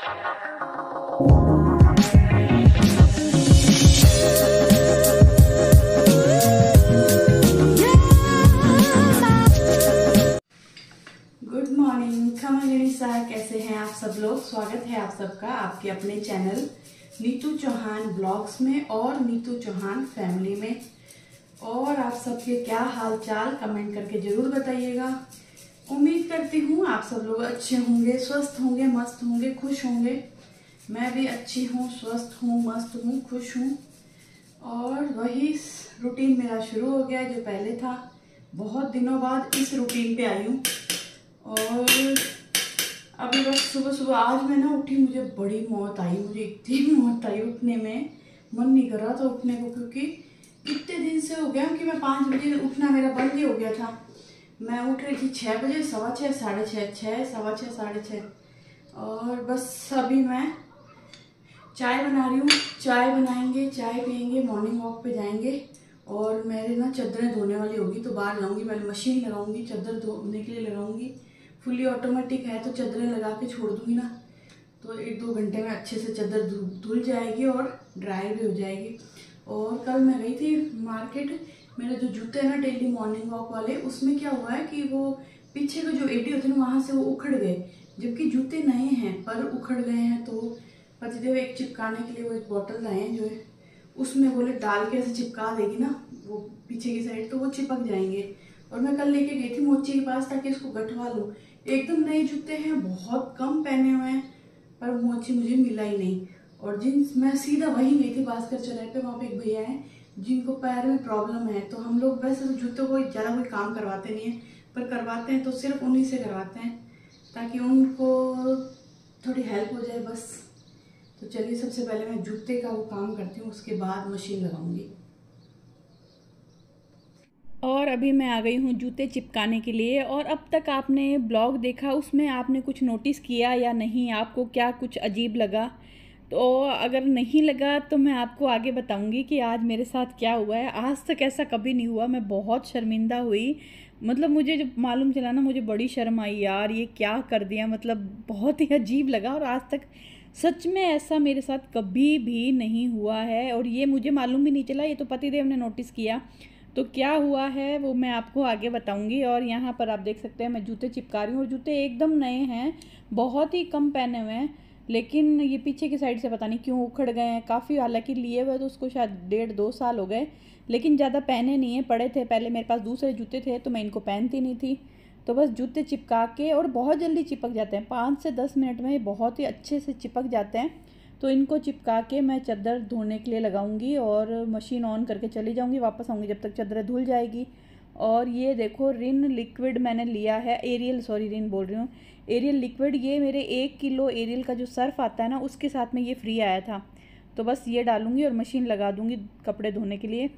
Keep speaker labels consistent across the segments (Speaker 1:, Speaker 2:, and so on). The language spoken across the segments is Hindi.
Speaker 1: गुड मॉर्निंग, कैसे हैं आप सब लोग। स्वागत है आप सबका आपके अपने चैनल नीतू चौहान ब्लॉग्स में और नीतू चौहान फैमिली में। और आप सबके क्या हाल चाल कमेंट करके जरूर बताइएगा। उम्मीद करती हूँ आप सब लोग अच्छे होंगे, स्वस्थ होंगे, मस्त होंगे, खुश होंगे। मैं भी अच्छी हूँ, स्वस्थ हूँ, मस्त हूँ, खुश हूँ। और वही रूटीन मेरा शुरू हो गया जो पहले था। बहुत दिनों बाद इस रूटीन पे आई हूँ। और अभी बस सुबह सुबह आज मैं ना उठी, मुझे बड़ी मौत आई, मुझे इतनी मौत आई, उठने में मन नहीं कर रहा था उठने को, क्योंकि कितने दिन से हो गया कि मैं 5 बजे उठना मेरा बंद ही हो गया था। मैं उठ रही थी 6 बजे, 6:15, 6:30, 6, 6:15, 6:30। और बस अभी मैं चाय बना रही हूँ। चाय बनाएंगे, चाय पियेंगे, मॉर्निंग वॉक पे जाएंगे। और मेरे ना चादरें धोने वाली होगी तो बाहर जाऊँगी, पहले मशीन लगाऊंगी, चादर धोने के लिए लगाऊंगी। फुली ऑटोमेटिक है तो चादरें लगा के छोड़ दूंगी ना, तो 1-2 घंटे में अच्छे से चादर धुल जाएगी और ड्राई भी हो जाएगी। और कल मैं गई थी मार्केट, मेरे जो जूते हैं ना डेली मॉर्निंग वॉक वाले, उसमें क्या हुआ है कि वो पीछे का जो एडी होते हैं ना वहाँ से वो उखड़ गए, जबकि जूते नए हैं पर उखड़ गए हैं। तो पतिदेव एक चिपकाने के लिए वो एक बॉटल लाए हैं, जो है उसमें बोले डाल के ऐसे चिपका देगी ना वो पीछे की साइड, तो वो चिपक जाएंगे। और मैं कल लेके गई थी मोची के पास ताकि इसको गठवा लूँ। एकदम नए जूते हैं, बहुत कम पहने हुए हैं, पर मोची मुझे मिला ही नहीं। और जींस मैं सीधा वहीं गई थी भास्कर चौराहे पे, वहाँ पे एक भैया हैं जिनको पैर में प्रॉब्लम है। तो हम लोग वैसे तो जूतों को ज़्यादा कोई काम करवाते नहीं है, पर करवाते हैं तो सिर्फ उन्हीं से करवाते हैं ताकि उनको थोड़ी हेल्प हो जाए बस। तो चलिए सबसे पहले मैं जूते का वो काम करती हूँ, उसके बाद मशीन लगाऊंगी।
Speaker 2: और अभी मैं आ गई हूँ जूते चिपकाने के लिए। और अब तक आपने ब्लॉग देखा, उसमें आपने कुछ नोटिस किया या नहीं, आपको क्या कुछ अजीब लगा? तो अगर नहीं लगा तो मैं आपको आगे बताऊंगी कि आज मेरे साथ क्या हुआ है। आज तक ऐसा कभी नहीं हुआ, मैं बहुत शर्मिंदा हुई। मतलब मुझे जब मालूम चला ना, मुझे बड़ी शर्म आई, यार ये क्या कर दिया, मतलब बहुत ही अजीब लगा। और आज तक सच में ऐसा मेरे साथ कभी भी नहीं हुआ है, और ये मुझे मालूम भी नहीं चला, ये तो पतिदेव ने नोटिस किया। तो क्या हुआ है वो मैं आपको आगे बताऊंगी। और यहाँ पर आप देख सकते हैं मैं जूते चिपका रही हूँ, और जूते एकदम नए हैं, बहुत ही कम पहने हुए हैं, लेकिन ये पीछे की साइड से पता नहीं क्यों उखड़ गए हैं काफ़ी। हालांकि लिए हुए तो उसको शायद 1.5-2 साल हो गए, लेकिन ज़्यादा पहने नहीं है, पड़े थे। पहले मेरे पास दूसरे जूते थे तो मैं इनको पहनती नहीं थी। तो बस जूते चिपका के, और बहुत जल्दी चिपक जाते हैं, 5 से 10 मिनट में बहुत ही अच्छे से चिपक जाते हैं। तो इनको चिपका के मैं चादर धोने के लिए लगाऊंगी और मशीन ऑन करके चली जाऊंगी, वापस आऊंगी जब तक चादर धुल जाएगी। और ये देखो रिन लिक्विड मैंने लिया है, एरियल, सॉरी रिन बोल रही हूँ, एरियल लिक्विड। ये मेरे 1 किलो एरियल का जो सर्फ आता है ना, उसके साथ में ये फ्री आया था। तो बस ये डालूंगी और मशीन लगा दूंगी कपड़े धोने के लिए।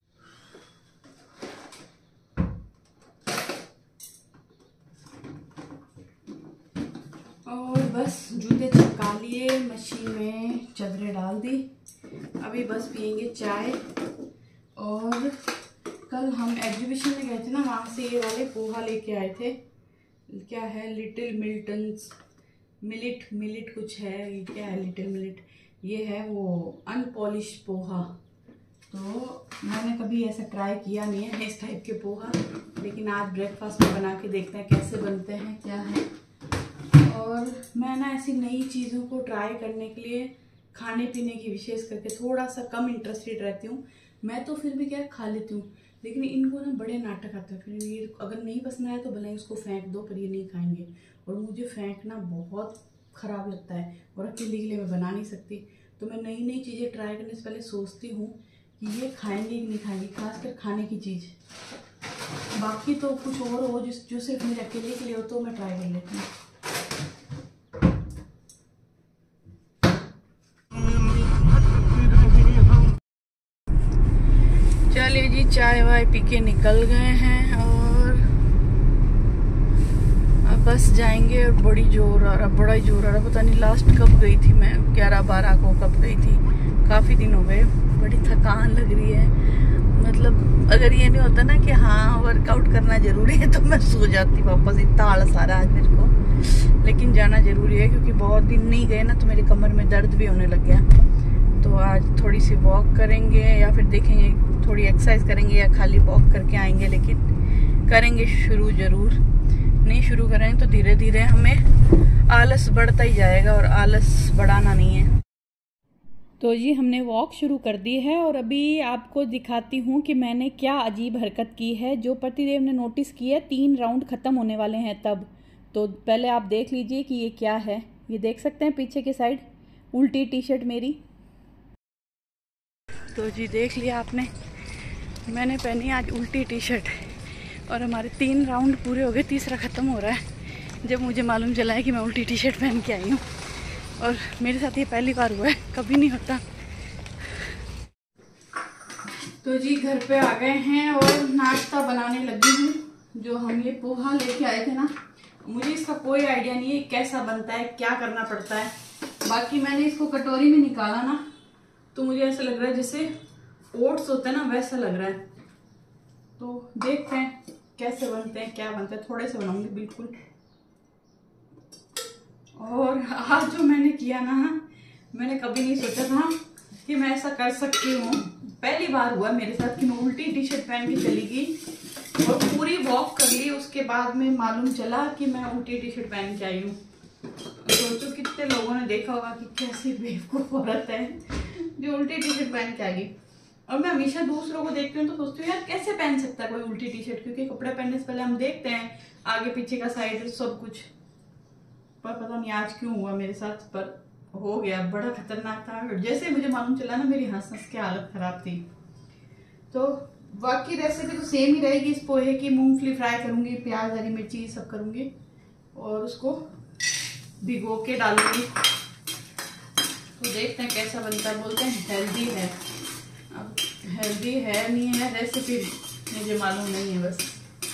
Speaker 1: और बस जूते चिपका लिए, मशीन में चादरें डाल दी, अभी बस पियेंगे चाय। और कल हम एग्जीबिशन में गए थे ना, वहाँ से ये वाले पोहा लेके आए थे। क्या है, लिटिल मिल्टन्स मिलिट कुछ है, ये क्या है लिटिल मिलिट, ये है वो अनपॉलिश पोहा। तो मैंने कभी ऐसा ट्राई किया नहीं है इस टाइप के पोहा, लेकिन आज ब्रेकफास्ट में बना के देखते हैं कैसे बनते हैं, क्या है। और मैं ना ऐसी नई चीज़ों को ट्राई करने के लिए खाने पीने की विशेष करके थोड़ा सा कम इंटरेस्टेड रहती हूँ। मैं तो फिर भी क्या खा लेती हूँ, लेकिन इनको ना बड़े नाटक आते हैं। फिर ये अगर नहीं पसंद आया तो भले ही उसको फेंक दो, पर ये नहीं खाएंगे। और मुझे फेंकना बहुत ख़राब लगता है, और अकेले के लिए मैं बना नहीं सकती। तो मैं नई नई चीज़ें ट्राई करने से पहले सोचती हूँ कि ये खाएंगे कि नहीं खाएंगे, खासकर खाने की चीज़। बाकी तो कुछ और हो जो सिर्फ मेरे अकेले के लिए हो तो मैं ट्राई कर लेती हूँ। चलिए जी, चाय वाय पी के निकल गए हैं और अब बस जाएंगे। और बड़ा ही जोर आ रहा, पता नहीं लास्ट कब गई थी मैं, 11-12 को कब गई थी, काफ़ी दिन हो गए। बड़ी थकान लग रही है, मतलब अगर ये नहीं होता ना कि हाँ वर्कआउट करना जरूरी है तो मैं सो जाती वापस। इतना आलस आ रहा है आज मेरे को। लेकिन जाना ज़रूरी है क्योंकि बहुत दिन नहीं गए ना, तो मेरे कमर में दर्द भी होने लग गया। तो आज थोड़ी सी वॉक करेंगे या फिर देखेंगे थोड़ी एक्सरसाइज करेंगे या खाली वॉक करके आएंगे, लेकिन करेंगे शुरू ज़रूर। नहीं शुरू करेंगे तो धीरे धीरे हमें आलस बढ़ता ही जाएगा, और आलस बढ़ाना नहीं है।
Speaker 2: तो जी हमने वॉक शुरू कर दी है और अभी आपको दिखाती हूँ कि मैंने क्या अजीब हरकत की है जो प्रतिदेव ने नोटिस की है। 3 राउंड ख़त्म होने वाले हैं तब। तो पहले आप देख लीजिए कि ये क्या है। ये देख सकते हैं पीछे की साइड उल्टी टी शर्ट मेरी।
Speaker 1: तो जी देख लिया आपने, मैंने पहनी आज उल्टी टी शर्ट और हमारे 3 राउंड पूरे हो गए, तीसरा ख़त्म हो रहा है जब मुझे मालूम चला है कि मैं उल्टी टी शर्ट पहन के आई हूँ। और मेरे साथ ये पहली बार हुआ है, कभी नहीं होता। तो जी घर पे आ गए हैं और नाश्ता बनाने लगी हूँ। जो हम ये पोहा लेके आए थे ना, मुझे इसका कोई आइडिया नहीं है कैसा बनता है, क्या करना पड़ता है। बाकी मैंने इसको कटोरी में निकाला ना, तो मुझे ऐसा लग रहा है जैसे ओट्स होता है ना, वैसा लग रहा है। तो देखते हैं कैसे बनते हैं, क्या बनता है। थोड़े से बनाऊंगी बिल्कुल। और आज जो मैंने किया ना, मैंने कभी नहीं सोचा था कि मैं ऐसा कर सकती हूँ। पहली बार हुआ मेरे साथ कि मैं उल्टी टी शर्ट पहन के चली गई और पूरी वॉक कर ली। उसके बाद में मालूम चला कि मैं उल्टी टी शर्ट पहन के आई हूँ। सोचो कितने लोगों ने देखा होगा कि कैसी बेवकूफ औरत है जो उल्टी टी शर्ट पहन के आ गई। और मैं हमेशा दूसरों को देखती हूँ तो सोचती हूँ यार कैसे पहन सकता है कोई उल्टी टी शर्ट, क्योंकि कपड़े पहनने से पहले हम देखते हैं आगे पीछे का साइड सब कुछ। पर पता नहीं आज क्यों हुआ मेरे साथ, पर हो गया। बड़ा खतरनाक था। जैसे मुझे मालूम चला ना, मेरी हंस हंस की हालत खराब थी। तो बाकी रेसिपी तो सेम ही रहेगी इस पोहे की। मूंगफली फ्राई करूंगी, प्याज हरी मिर्ची ये सब करूंगी और उसको भिगो के डालूंगी। तो देखते हैं कैसा बनता है। बोलते हैं हेल्दी है, अब हेल्दी है नहीं है रेसिपी मुझे मालूम नहीं है बस।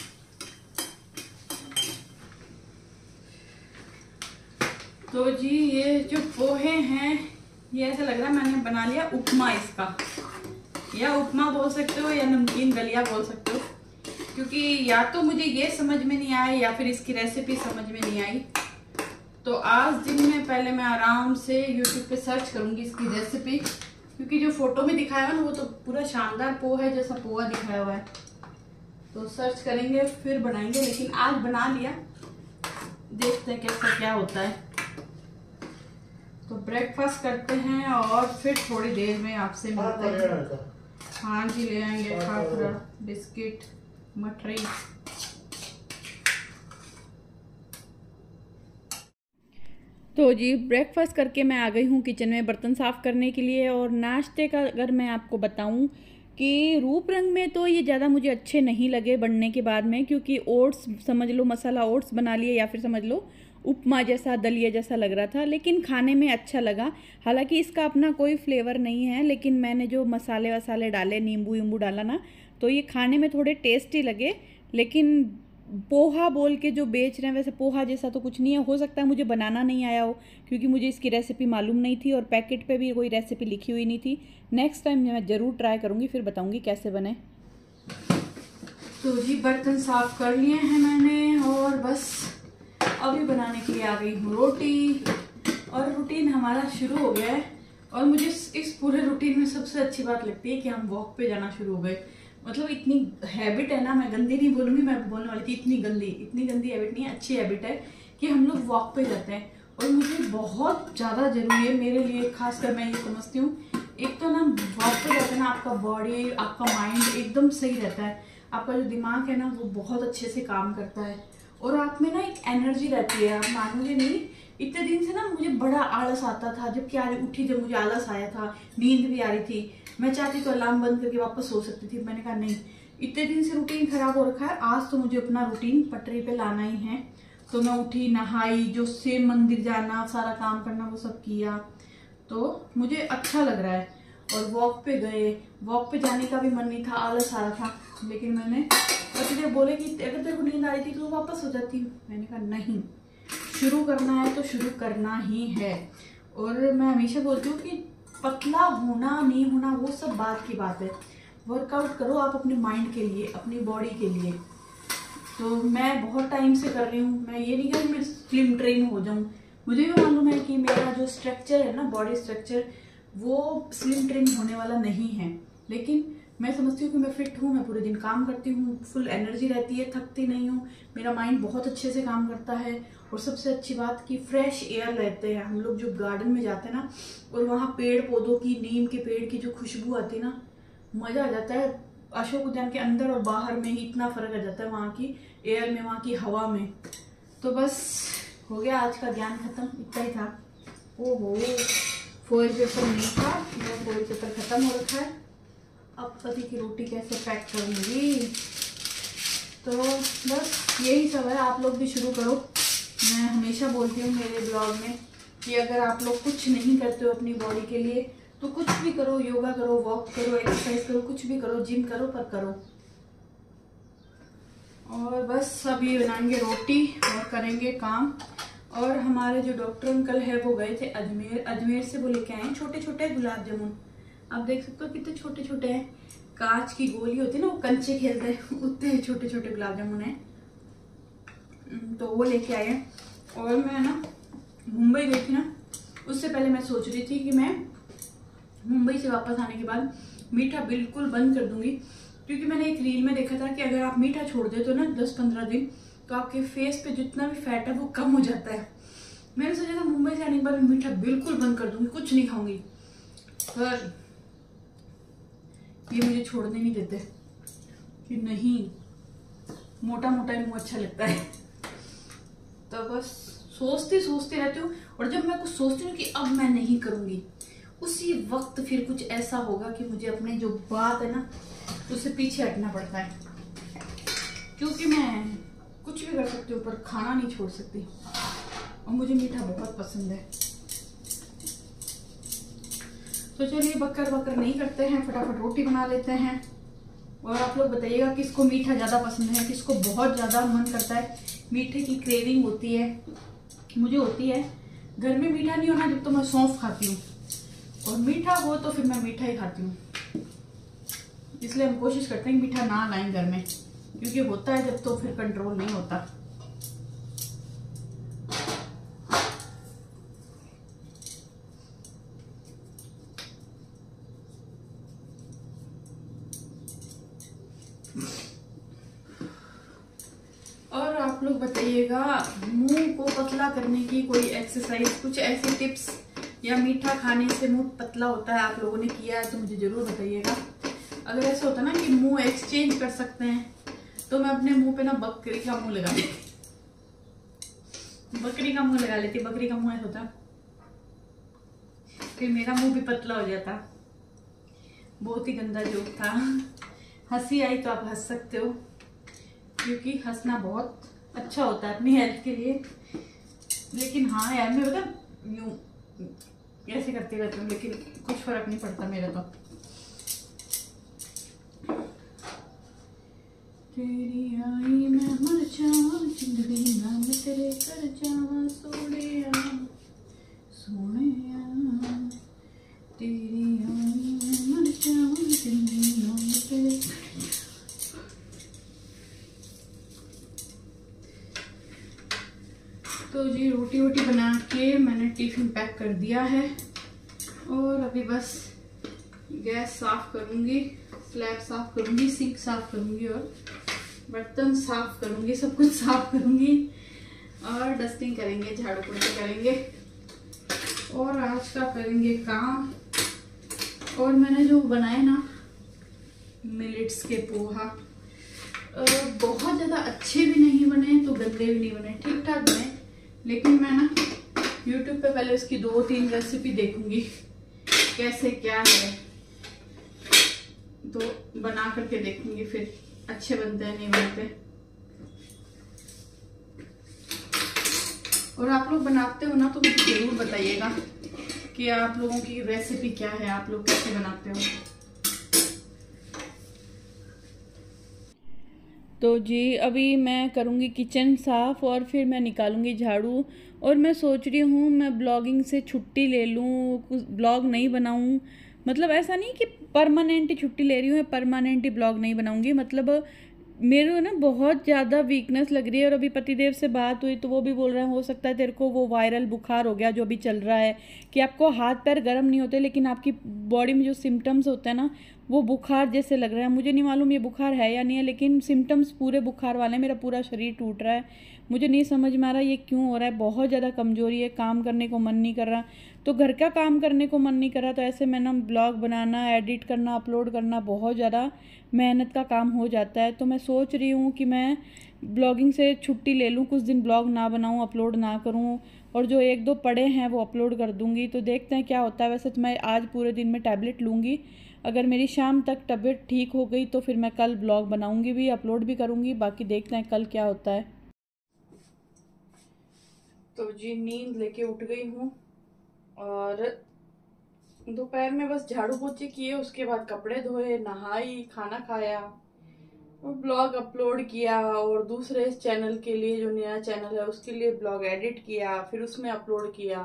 Speaker 1: तो जी ये जो पोहे हैं, ये ऐसा लग रहा है मैंने बना लिया उपमा इसका, या उपमा बोल सकते हो या नमकीन दलिया बोल सकते हो, क्योंकि या तो मुझे ये समझ में नहीं आया या फिर इसकी रेसिपी समझ में नहीं आई। तो आज दिन में पहले मैं आराम से YouTube पे सर्च करूंगी इसकी रेसिपी, क्योंकि जो फोटो में दिखाया हुआ ना वो तो पूरा शानदार पोहा है जैसा पोहा दिखाया हुआ है। तो सर्च करेंगे फिर बनाएंगे, लेकिन आज बना लिया, देखते हैं कैसा क्या होता है। तो ब्रेकफास्ट करते हैं और फिर थोड़ी देर में आपसे मिलते हैं। हाँ जी ले आएंगे खाखरा, बिस्किट, मठरी।
Speaker 2: तो जी ब्रेकफास्ट करके मैं आ गई हूँ किचन में बर्तन साफ़ करने के लिए। और नाश्ते का अगर मैं आपको बताऊँ कि रूप रंग में तो ये ज़्यादा मुझे अच्छे नहीं लगे बनने के बाद में, क्योंकि ओट्स समझ लो मसाला ओट्स बना लिए या फिर समझ लो उपमा जैसा दलिया जैसा लग रहा था, लेकिन खाने में अच्छा लगा। हालांकि इसका अपना कोई फ्लेवर नहीं है, लेकिन मैंने जो मसाले वसाले डाले, नींबू वींबू डाला ना, तो ये खाने में थोड़े टेस्टी लगे। लेकिन पोहा बोल के जो बेच रहे हैं वैसे पोहा जैसा तो कुछ नहीं है। हो सकता है मुझे बनाना नहीं आया हो, क्योंकि मुझे इसकी रेसिपी मालूम नहीं थी और पैकेट पे भी कोई रेसिपी लिखी हुई नहीं थी। नेक्स्ट टाइम मैं ज़रूर ट्राई करूँगी, फिर बताऊँगी कैसे बने।
Speaker 1: तो जी बर्तन साफ कर लिए हैं मैंने और बस अभी बनाने के लिए आ गई हूँ रोटी। और रूटीन हमारा शुरू हो गया है। और मुझे इस पूरे रूटीन में सबसे अच्छी बात लगती है कि हम वॉक पे जाना शुरू हो गए। मतलब इतनी हैबिट है ना, मैं गंदी नहीं बोलूँगी, मैं बोलने वाली थी इतनी गंदी हैबिट नहीं है, अच्छी हैबिट है कि हम लोग वॉक पे जाते हैं। और मुझे बहुत ज़्यादा ज़रूरी है मेरे लिए, खासकर मैं ये समझती हूँ। एक तो ना वॉक पे जाते हैं ना, आपका बॉडी आपका माइंड एकदम सही रहता है, आपका जो दिमाग है ना वो बहुत अच्छे से काम करता है और आप में ना एक एनर्जी रहती है। आप मानोगे नहीं, इतने दिन से ना मुझे बड़ा आलस आता था। जबकि आज उठी जब मुझे आलस आया था, नींद भी आ रही थी, मैं चाहती तो अलार्म बंद करके वापस सो सकती थी। मैंने कहा नहीं, इतने दिन से रूटीन खराब हो रखा है, आज तो मुझे अपना रूटीन पटरी पे लाना ही है। तो मैं उठी, नहाई, जो से मंदिर जाना, सारा काम करना वो सब किया, तो मुझे अच्छा लग रहा है। और वॉक पे गए, वॉक पे जाने का भी मन नहीं था, आलस आ रहा था, लेकिन मैंने मुझे बोले कि अगर तेरे को नींद आ रही थी तो वापस हो जाती हूँ। मैंने कहा नहीं, शुरू करना है तो शुरू करना ही है। और मैं हमेशा बोलती हूँ कि पतला होना नहीं होना वो सब बात की बात है। वर्कआउट करो आप अपने माइंड के लिए, अपनी बॉडी के लिए। तो मैं बहुत टाइम से कर रही हूँ। मैं ये नहीं कह रही मैं स्लिम ट्रिम हो जाऊँ, मुझे भी मालूम है कि मेरा जो स्ट्रक्चर है ना, बॉडी स्ट्रक्चर, वो स्लिम ट्रिम होने वाला नहीं है, लेकिन मैं समझती हूँ कि मैं फिट हूँ, मैं पूरे दिन काम करती हूँ, फुल एनर्जी रहती है, थकती नहीं हूँ, मेरा माइंड बहुत अच्छे से काम करता है। और सबसे अच्छी बात कि फ्रेश एयर रहते हैं। हम लोग जो गार्डन में जाते हैं ना, और वहाँ पेड़ पौधों की, नीम के पेड़ की जो खुशबू आती है ना, मज़ा आ जाता है। अशोक उद्यान के अंदर और बाहर में ही इतना फ़र्क आ जाता है, वहाँ की एयर में, वहाँ की हवा में। तो बस हो गया आज का ज्ञान खत्म, इतना ही था। ओहो, फॉइल पेपर नहीं था, मेरा फॉइल पेपर खत्म हो रखा है। अब पति की रोटी कैसे पैक करूँगी। तो बस यही सब है, आप लोग भी शुरू करो। मैं हमेशा बोलती हूँ मेरे ब्लॉग में कि अगर आप लोग कुछ नहीं करते हो अपनी बॉडी के लिए तो कुछ भी करो, योगा करो, वॉक करो, एक्सरसाइज करो, कुछ भी करो, जिम करो, पर करो। और बस अभी बनाएंगे रोटी और करेंगे काम। और हमारे जो डॉक्टर अंकल है वो गए थे अजमेर, अजमेर से वो लेके आए छोटे छोटे गुलाब जामुन। आप देख सकते हो कितने छोटे छोटे हैं, कांच की गोली होती है ना, वो कंचे खेलते हैं उतने छोटे छोटे गुलाब जामुन हैं। तो वो लेके आए हैं। और मैं ना मुंबई गई थी ना, उससे पहले मैं सोच रही थी कि मैं मुंबई से वापस आने के बाद मीठा बिल्कुल बंद कर दूंगी, क्योंकि मैंने एक रील में देखा था कि अगर आप मीठा छोड़ दे तो ना 10-15 दिन, तो आपके फेस पे जितना भी फैट है वो कम हो जाता है। मैंने सोचा था मुंबई से आने के बाद मीठा बिल्कुल बंद कर दूंगी, कुछ नहीं खाऊंगी, पर ये मुझे छोड़ने नहीं देते कि नहीं, मोटा मोटा ही मुँह अच्छा लगता है। तो बस सोचती रहती हूँ, और जब मैं कुछ सोचती हूँ कि अब मैं नहीं करूँगी, उसी वक्त फिर कुछ ऐसा होगा कि मुझे अपने जो बात है ना उससे पीछे हटना पड़ता है। क्योंकि मैं कुछ भी कर सकती हूँ पर खाना नहीं छोड़ सकती, और मुझे मीठा बहुत पसंद है। तो चलिए बकर नहीं करते हैं, फटाफट रोटी बना लेते हैं। और आप लोग बताइएगा किसको मीठा ज़्यादा पसंद है, किसको बहुत ज़्यादा मन करता है, मीठे की क्रेविंग होती है। मुझे होती है। घर में मीठा नहीं होना जब तो मैं सौंफ खाती हूँ, और मीठा हो तो फिर मैं मीठा ही खाती हूँ। इसलिए हम कोशिश करते हैं कि मीठा ना लाएं घर में, क्योंकि होता है जब तो फिर कंट्रोल नहीं होता। और आप लोग बताइएगा मुंह को पतला करने की कोई एक्सरसाइज, कुछ ऐसी टिप्स, या मीठा खाने से मुंह पतला होता है, आप लोगों ने किया है तो मुझे जरूर बताइएगा। अगर ऐसा होता ना कि मुंह एक्सचेंज कर सकते हैं, तो मैं अपने मुंह पे ना बकरी का मुंह लगा लेती, बकरी का मुंह लगा लेती। बकरी का मुंह ऐसा होता, फिर मेरा मुंह भी पतला हो जाता। बहुत ही गंदा जोक था, हंसी आई तो आप हंस सकते हो, क्योंकि हंसना बहुत अच्छा होता है अपनी हेल्थ के लिए। लेकिन हाँ यार, मैं बता यूं ऐसे करती रहती हूँ, लेकिन कुछ फर्क नहीं पड़ता मेरा तो। तेरी आई मैं मर जावा, जिंदगी ना मैं तेरे कर जावा, सोनिया सोनिया, तेरी आई मैं मर जावा, जिंदगी ना मैं तेरे। तो जी रोटी वोटी बना के मैंने टिफिन पैक कर दिया है, और अभी बस गैस साफ करूंगी, स्लैब साफ करूंगी, सिंक साफ करूंगी, और बर्तन साफ करूंगी, सब कुछ साफ करूंगी, और डस्टिंग करेंगे, झाड़ू पोछा करेंगे, और आज का करेंगे काम। और मैंने जो बनाए ना मिलेट्स के पोहा, बहुत ज़्यादा अच्छे भी नहीं बने तो गंदे भी नहीं बने, ठीक ठाक बने। लेकिन मैं ना YouTube पे पहले उसकी 2-3 रेसिपी देखूंगी कैसे क्या है, तो बना करके देखूंगी फिर अच्छे बनते हैं नहीं बनते। और आप लोग बनाते हो ना तो मुझे जरूर बताइएगा कि आप लोगों की रेसिपी क्या है, आप लोग कैसे बनाते हो।
Speaker 2: तो जी अभी मैं करूँगी किचन साफ़, और फिर मैं निकालूंगी झाड़ू। और मैं सोच रही हूँ मैं ब्लॉगिंग से छुट्टी ले लूँ, कुछ ब्लॉग नहीं बनाऊँ। मतलब ऐसा नहीं कि परमानेंट छुट्टी ले रही हूँ, परमानेंट ही ब्लॉग नहीं बनाऊँगी। मतलब मेरे ना बहुत ज़्यादा वीकनेस लग रही है। और अभी पतिदेव से बात हुई तो वो भी बोल रहे हैं हो सकता है तेरे को वो वायरल बुखार हो गया जो अभी चल रहा है, कि आपको हाथ पैर गर्म नहीं होते लेकिन आपकी बॉडी में जो सिम्टम्स होते हैं ना वो बुखार जैसे लग रहा है। मुझे नहीं मालूम ये बुखार है या नहीं है, लेकिन सिम्टम्स पूरे बुखार वाले हैं। मेरा पूरा शरीर टूट रहा है, मुझे नहीं समझ में आ रहा ये क्यों हो रहा है। बहुत ज़्यादा कमज़ोरी है, काम करने को मन नहीं कर रहा, तो घर का काम करने को मन नहीं कर रहा। तो ऐसे में ना ब्लॉग बनाना, एडिट करना, अपलोड करना बहुत ज़्यादा मेहनत का काम हो जाता है। तो मैं सोच रही हूँ कि मैं ब्लॉगिंग से छुट्टी ले लूँ, कुछ दिन ब्लॉग ना बनाऊँ, अपलोड ना करूँ, और जो एक दो पड़े हैं वो अपलोड कर दूँगी। तो देखते हैं क्या होता है। वैसे तो मैं आज पूरे दिन में टैबलेट लूँगी, अगर मेरी शाम तक तबीयत ठीक हो गई तो फिर मैं कल ब्लॉग बनाऊँगी भी, अपलोड भी करूँगी। बाकी देखते हैं कल क्या होता है।
Speaker 1: तो जी नींद लेके उठ गई हूँ और दोपहर में बस झाड़ू पोछे किए, उसके बाद कपड़े धोए, नहाई, खाना खाया और ब्लॉग अपलोड किया। और दूसरे चैनल के लिए, जो नया चैनल है उसके लिए ब्लॉग एडिट किया, फिर उसमें अपलोड किया।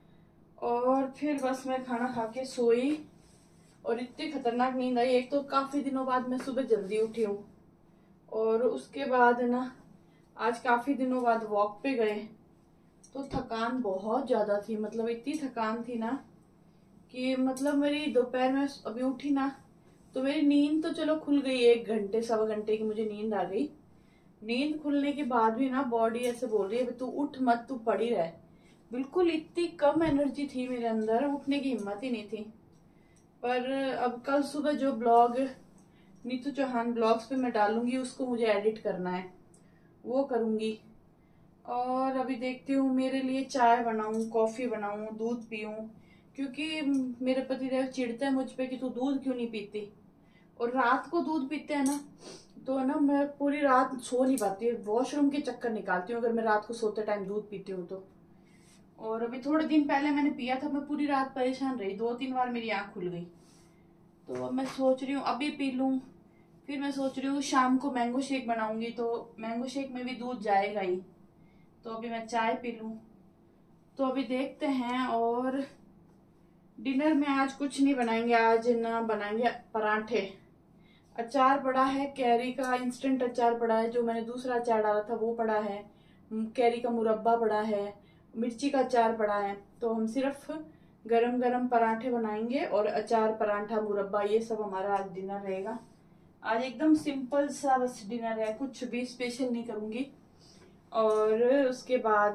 Speaker 1: और फिर बस मैं खाना खा के सोई और इतनी खतरनाक नींद आई। एक तो काफी दिनों बाद मैं सुबह जल्दी उठी हूँ, और उसके बाद ना आज काफी दिनों बाद वॉक पे गए तो थकान बहुत ज्यादा थी। मतलब इतनी थकान थी ना कि मतलब मेरी दोपहर में अभी उठी ना तो मेरी नींद तो चलो खुल गई, 1 घंटे सवा घंटे की मुझे नींद आ गई। नींद खुलने के बाद भी ना बॉडी ऐसे बोल रही है तू उठ मत, तू पड़ी रह। बिल्कुल इतनी कम एनर्जी थी मेरे अंदर, उठने की हिम्मत ही नहीं थी। पर अब कल सुबह जो ब्लॉग नीतू चौहान ब्लॉग्स पे मैं डालूंगी उसको मुझे एडिट करना है, वो करूंगी। और अभी देखती हूँ मेरे लिए चाय बनाऊं, कॉफी बनाऊं, दूध पीऊं, क्योंकि मेरे पतिदेव चिढ़ते हैं मुझ पे कि तू दूध क्यों नहीं पीती। और रात को दूध पीते हैं ना तो ना मैं पूरी रात सो नहीं पाती, वॉशरूम के चक्कर निकालती हूँ अगर मैं रात को सोते टाइम दूध पीती हूँ तो। और अभी थोड़े दिन पहले मैंने पिया था, मैं पूरी रात परेशान रही, 2-3 बार मेरी आंख खुल गई। तो अब मैं सोच रही हूँ अभी पी लूँ। फिर मैं सोच रही हूँ शाम को मैंगो शेक बनाऊंगी, तो मैंगो शेक में भी दूध जाएगा ही, तो अभी मैं चाय पी लूँ। तो अभी देखते हैं। और डिनर में आज कुछ नहीं बनाएंगे, आज ना बनाएंगे पराठे। अचार पड़ा है, कैरी का इंस्टेंट अचार पड़ा है, जो मैंने दूसरा अचार डाला था वो पड़ा है, कैरी का मुरब्बा पड़ा है, मिर्ची का अचार पड़ा है। तो हम सिर्फ गरम गरम पराठे बनाएंगे और अचार, पराठा, मुरब्बा, ये सब हमारा आज डिनर रहेगा। आज एकदम सिंपल सा बस डिनर है, कुछ भी स्पेशल नहीं करूंगी। और उसके बाद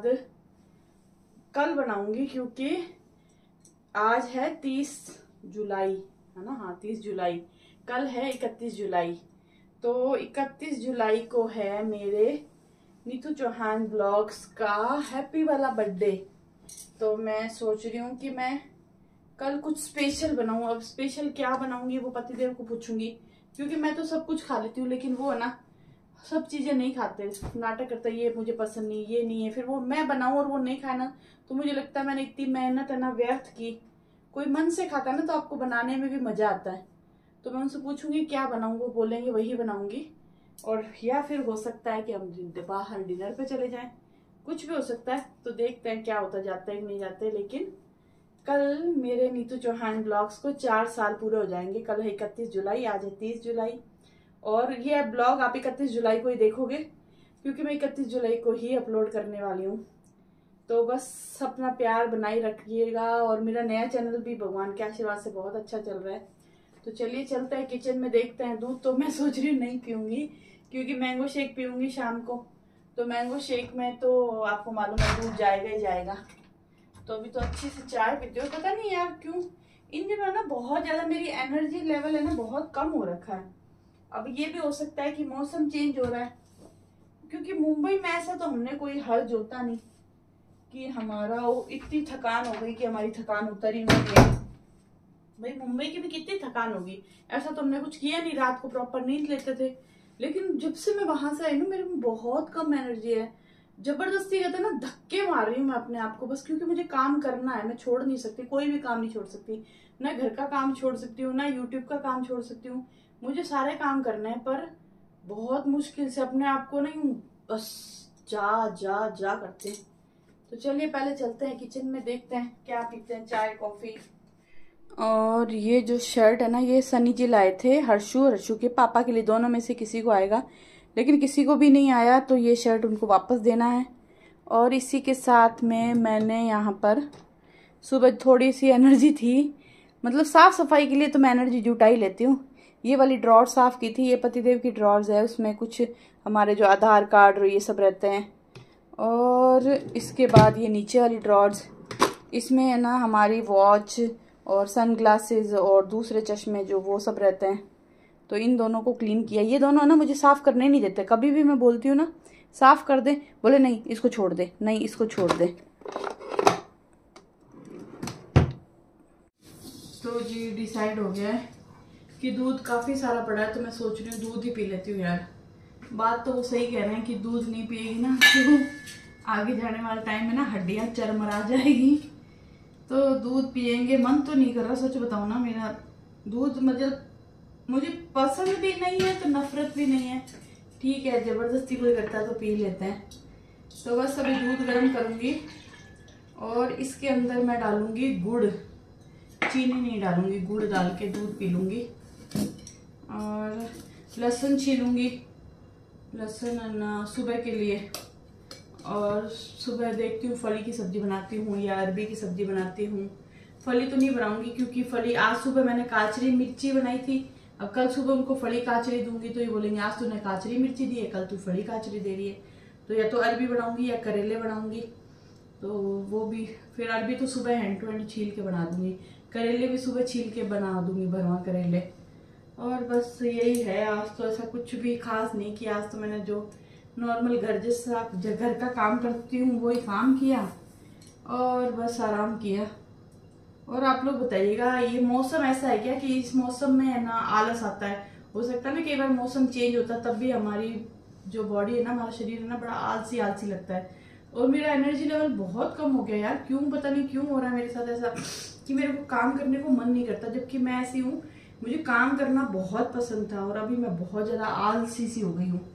Speaker 1: कल बनाऊंगी, क्योंकि आज है 30 जुलाई, है ना? हाँ 30 जुलाई, कल है 31 जुलाई। तो 31 जुलाई को है मेरे नीतू चौहान ब्लॉग्स का हैप्पी वाला बर्थडे। तो मैं सोच रही हूँ कि मैं कल कुछ स्पेशल बनाऊं। अब स्पेशल क्या बनाऊंगी वो पतिदेव को पूछूंगी, क्योंकि मैं तो सब कुछ खा लेती हूँ, लेकिन वो है ना सब चीजें नहीं खाते, नाटक करता है ये मुझे पसंद नहीं, ये नहीं है। फिर वो मैं बनाऊं और वो नहीं खाए ना तो मुझे लगता है मैंने इतनी मेहनत है ना व्यर्थ की। कोई मन से खाता है ना तो आपको बनाने में भी मजा आता है। तो मैं उनसे पूछूंगी क्या बनाऊं, वो बोलेंगे वही बनाऊंगी। और या फिर हो सकता है कि हम बाहर डिनर पे चले जाएं, कुछ भी हो सकता है। तो देखते हैं क्या होता, जाता है कि नहीं जाते। लेकिन कल मेरे नीतू चौहान ब्लॉग्स को 4 साल पूरे हो जाएंगे। कल है 31 जुलाई, आज है 30 जुलाई। और ये ब्लॉग आप 31 जुलाई को ही देखोगे, क्योंकि मैं 31 जुलाई को ही अपलोड करने वाली हूँ। तो बस अपना प्यार बनाए रखिएगा। और मेरा नया चैनल भी भगवान के आशीर्वाद से बहुत अच्छा चल रहा है। तो चलिए चलते हैं किचन में, देखते हैं। दूध तो मैं सोच रही हूँ नहीं पीऊंगी, क्योंकि मैंगो शेक पीऊंगी शाम को। तो मैंगो शेक में तो आपको मालूम है दूध जाएगा ही जाएगा। तो अभी तो अच्छी से चाय पीती हूँ। पता नहीं यार क्यों इन दिनों ना बहुत ज्यादा मेरी एनर्जी लेवल है ना बहुत कम हो रखा है। अब ये भी हो सकता है कि मौसम चेंज हो रहा है, क्योंकि मुंबई में ऐसा तो हमने कोई हल जोता नहीं कि हमारा वो इतनी थकान हो गई कि हमारी थकान उतर ही नहीं गई। भाई मुंबई की भी कितनी थकान होगी, ऐसा तो हमने कुछ किया नहीं, रात को प्रॉपर नींद लेते थे। लेकिन जब से मैं वहां से आई ना मेरे में बहुत कम एनर्जी है। जबरदस्ती कहते हैं ना, धक्के मार रही हूँ मैं अपने आप को बस, क्योंकि मुझे काम करना है, मैं छोड़ नहीं सकती, कोई भी काम नहीं छोड़ सकती। ना घर का काम छोड़ सकती हूँ, ना यूट्यूब का काम छोड़ सकती हूँ, मुझे सारे काम करने हैं। पर बहुत मुश्किल से अपने आप को नहीं, बस जा जा जा करते हैं। तो चलिए पहले चलते हैं किचन में, देखते हैं क्या पीते हैं, चाय कॉफी। और ये जो शर्ट है ना ये सनी जी लाए थे, हर्षु और हर्षु के पापा के लिए, दोनों में से किसी को आएगा। लेकिन किसी को भी नहीं आया तो ये शर्ट उनको वापस देना है। और इसी के साथ में मैंने यहाँ पर सुबह थोड़ी सी एनर्जी थी, मतलब साफ़ सफाई के लिए तो मैं एनर्जी जुटा ही लेती हूँ। ये वाली ड्रॉर साफ़ की थी, ये पतिदेव की ड्रॉर्स है, उसमें कुछ हमारे जो आधार कार्ड और ये सब रहते हैं। और इसके बाद ये नीचे वाली ड्रॉर्स, इसमें है ना हमारी वॉच और सन ग्लासेस और दूसरे चश्मे जो वो सब रहते हैं। तो इन दोनों को क्लीन किया। ये दोनों ना मुझे साफ़ करने नहीं देते, कभी भी मैं बोलती हूँ ना साफ़ कर दे, बोले नहीं इसको छोड़ दे, नहीं इसको छोड़ दे। तो जी डिसाइड हो गया है कि दूध काफ़ी सारा पड़ा है, तो मैं सोच रही हूँ दूध ही पी लेती हूँ यार। बात तो वो सही कह रहे हैं कि दूध नहीं पिएगी ना तो आगे जाने वाले टाइम में ना हड्डियाँ चरमरा जाएगी। तो दूध पिएंगे, मन तो नहीं कर रहा सच बताऊँ ना। मेरा दूध मतलब मुझे पसंद भी नहीं है तो नफरत भी नहीं है, ठीक है ज़बरदस्ती कोई करता है तो पी लेते हैं। तो बस अभी दूध गर्म करूँगी और इसके अंदर मैं डालूँगी गुड़, चीनी नहीं डालूँगी, गुड़ डाल के दूध पी लूँगी। और लहसुन छीलूँगी, लहसुन ना सुबह के लिए। और सुबह देखती हूँ फली की सब्ज़ी बनाती हूँ या अरबी की सब्ज़ी बनाती हूँ। फली तो नहीं बनाऊँगी क्योंकि फली आज सुबह मैंने काचरी मिर्ची बनाई थी, अब कल सुबह उनको फली काचरी दूंगी तो ये बोलेंगे आज तूने काचरी मिर्ची दी है, कल तू फली काचरी दे रही है। तो या तो अरबी बनाऊंगी या करेले बनाऊंगी। तो वो भी फिर अरबी तो सुबह हैंड टू हैंड छील के बना दूंगी, करेले भी सुबह छील के बना दूंगी, भरवा करेले। और बस यही है, आज तो ऐसा कुछ भी खास नहीं किया। आज तो मैंने जो नॉर्मल घर जैसा घर का काम करती हूँ वही काम किया और बस आराम किया। और आप लोग बताइएगा ये मौसम ऐसा है क्या कि इस मौसम में है ना आलस आता है? हो सकता है ना कई बार मौसम चेंज होता है तब भी हमारी जो बॉडी है ना, हमारा शरीर है ना, बड़ा आलसी आलसी लगता है। और मेरा एनर्जी लेवल बहुत कम हो गया यार, क्यों पता नहीं क्यों हो रहा है मेरे साथ ऐसा कि मेरे को काम करने को मन नहीं करता, जबकि मैं ऐसी हूँ मुझे काम करना बहुत पसंद था और अभी मैं बहुत ज्यादा आलसी सी हो गई हूँ।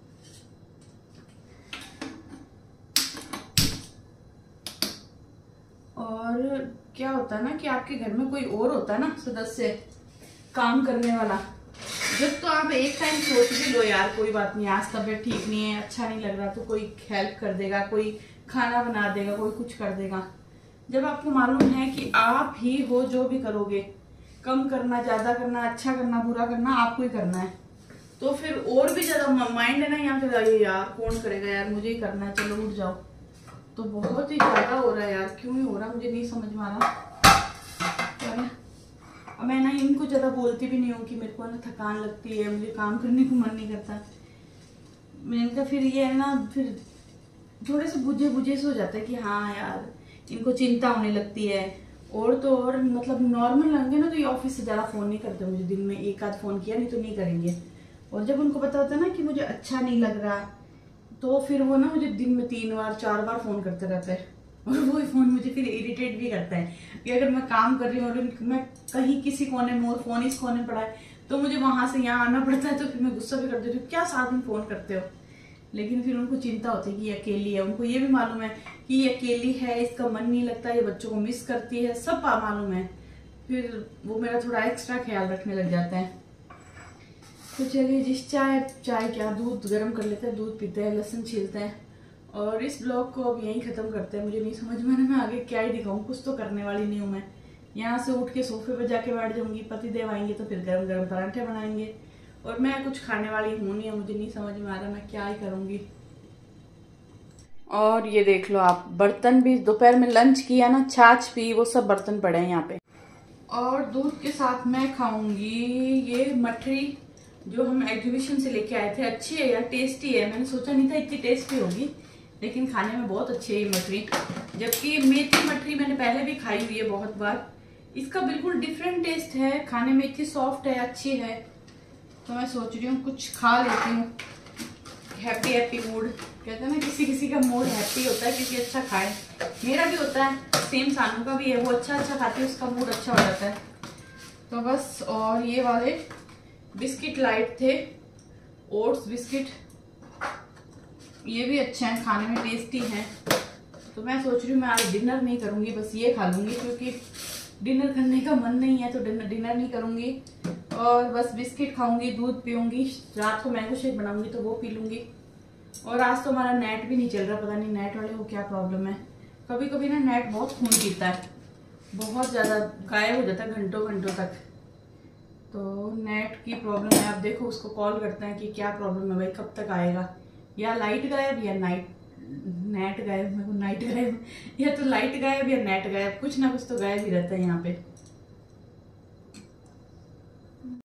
Speaker 1: और क्या होता है ना कि आपके घर में कोई और होता है ना सदस्य काम करने वाला, जब तो आप एक टाइम सोच भी लो यार कोई बात नहीं, आज तबीयत ठीक नहीं है, अच्छा नहीं लग रहा, तो कोई हेल्प कर देगा, कोई खाना बना देगा, कोई कुछ कर देगा। जब आपको मालूम है कि आप ही हो जो भी करोगे, कम करना, ज्यादा करना, अच्छा करना, बुरा करना आपको ही करना है, तो फिर और भी ज्यादा माइंड है ना यहाँ पे यार कौन करेगा यार, मुझे ही करना है, चलो उठ जाओ। तो बहुत ही ज्यादा हो रहा है यार, क्यों ही हो रहा मुझे नहीं समझ में आ रहा। मैं ना इनको ज्यादा बोलती भी नहीं हूँ कि मेरे को ना थकान लगती है, मुझे काम करने को मन नहीं करता। मैंने कहा फिर ये है ना, फिर थोड़े से बुझे बुझे से हो जाता है कि हाँ यार इनको चिंता होने लगती है। और तो और मतलब नॉर्मल रहेंगे ना तो ये ऑफिस से ज़्यादा फ़ोन नहीं करते मुझे, दिन में एक आध फ़ोन किया, नहीं तो नहीं करेंगे। और जब उनको पता होता है ना कि मुझे अच्छा नहीं लग रहा तो फिर वो ना मुझे दिन में 3 बार 4 बार फ़ोन करते रहते हैं। और वो फ़ोन मुझे फिर इरिटेट भी करता है कि अगर मैं काम कर रही हूँ और मैं कहीं किसी कोने में और फ़ोन इस कोने में पड़ा है तो मुझे वहाँ से यहाँ आना पड़ता है, तो फिर मैं गुस्सा भी कर देती हूँ, क्या साथ में फ़ोन करते हो। लेकिन फिर उनको चिंता होती है कि ये अकेली है, उनको ये भी मालूम है कि ये अकेली है, इसका मन नहीं लगता, ये बच्चों को मिस करती है, सब मालूम है। फिर वो मेरा थोड़ा एक्स्ट्रा ख्याल रखने लग जाता है। तो चलिए जिस चाय क्या दूध गर्म कर लेते हैं, दूध पीते हैं, लहसुन छीलते हैं और इस ब्लॉग को अब यहीं ख़त्म करते हैं। मुझे नहीं समझ में मैं आगे क्या ही दिखाऊं, कुछ तो करने वाली नहीं हूँ मैं। यहाँ से उठ के सोफे पर जाके बैठ जाऊंगी, पतिदेव आएंगे तो फिर गरम गरम पराठे बनाएंगे और मैं कुछ खाने वाली हूँ नहीं, मुझे नहीं समझ में आ रहा मैं क्या ही करूँगी। और ये देख लो आप, बर्तन भी दोपहर में लंच किया ना, छाछ पी, वो सब बर्तन पड़े हैं यहाँ पे। और दूध के साथ मैं खाऊंगी ये मठरी जो हम एग्जीबिशन से लेके आए थे। अच्छी है यार, टेस्टी है, मैंने सोचा नहीं था इतनी टेस्टी होगी, लेकिन खाने में बहुत अच्छी है ये मठरी। जबकि मेथी मठरी मैंने पहले भी खाई हुई है बहुत बार, इसका बिल्कुल डिफरेंट टेस्ट है, खाने में इतनी सॉफ्ट है, अच्छी है। तो मैं सोच रही हूँ कुछ खा लेती हूँ। हैप्पी हैप्पी मूड, कहते हैं ना किसी किसी का मूड हैप्पी होता है, किसी अच्छा खाए, मेरा भी होता है, सेम सानू का भी है, वो अच्छा खाती है उसका मूड अच्छा हो जाता है। तो बस, और ये वाले बिस्किट लाइट थे, ओट्स बिस्किट, ये भी अच्छे हैं, खाने में टेस्टी हैं। तो मैं सोच रही हूँ मैं आज डिनर नहीं करूँगी, बस ये खा लूँगी, क्योंकि डिनर करने का मन नहीं है तो डिनर नहीं करूँगी। और बस बिस्किट खाऊंगी, दूध पीऊंगी, रात को मैंगो शेक बनाऊंगी तो वो पी लूंगी। और आज तो हमारा नेट भी नहीं चल रहा, पता नहीं नेट वाले को क्या प्रॉब्लम है। कभी कभी ना नेट बहुत खून पीता है, बहुत ज़्यादा गायब हो जाता है घंटों घंटों तक। तो नेट की प्रॉब्लम है। अब देखो उसको कॉल करते हैं कि क्या प्रॉब्लम है भाई, कब तक आएगा। या लाइट गायब या नेट गायब, नाइट गायब, या तो लाइट गायब या नेट गायब, कुछ ना कुछ तो गायब ही रहता है यहाँ पे।